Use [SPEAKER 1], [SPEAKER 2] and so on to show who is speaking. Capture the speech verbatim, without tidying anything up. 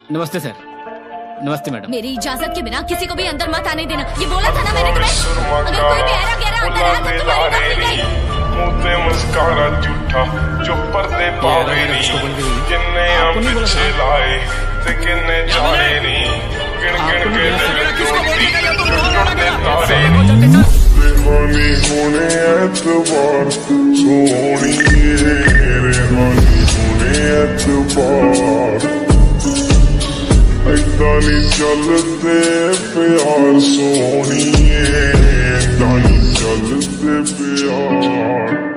[SPEAKER 1] नमस्ते सर। नमस्ते मैडम।
[SPEAKER 2] मेरी इजाजत के बिना किसी को भी अंदर मत आने देना, ये बोला था ना मैंने तुम्हें। अगर कोई भी ऐरा गहरा अंदर आया तो तुम्हारी नौकरी गई।
[SPEAKER 3] मुझे मस्कारा झूठा जो पर्दे पावे नी, किन्ने हम पीछे लाए ते किन्ने जाने नी, गिन गिन के टूटते तारे नी। रेहानी होने एतबार सोहणिए, रेहानी होने एतबार, ऐदा नी चलदे प्यार सोहणिए, ऐदा नी चलदे प्यार।